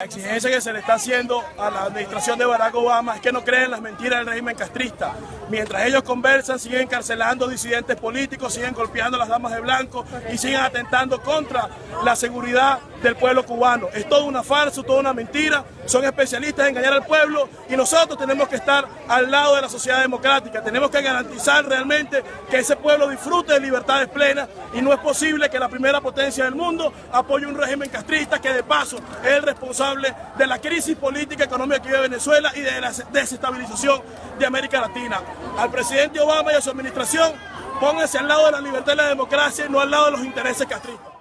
La exigencia que se le está haciendo a la administración de Barack Obama es que no creen las mentiras del régimen castrista. Mientras ellos conversan, siguen encarcelando disidentes políticos, siguen golpeando a las damas de blanco y siguen atentando contra la seguridad del pueblo cubano. Es toda una farsa, toda una mentira. Son especialistas en engañar al pueblo y nosotros tenemos que estar al lado de la sociedad democrática. Tenemos que garantizar realmente que ese pueblo disfrute de libertades plenas y no es posible que la primera potencia del mundo apoye un régimen castrista que de paso es el responsable de la crisis política y económica que vive Venezuela y de la desestabilización de América Latina. Al presidente Obama y a su administración, pónganse al lado de la libertad y la democracia y no al lado de los intereses castristas.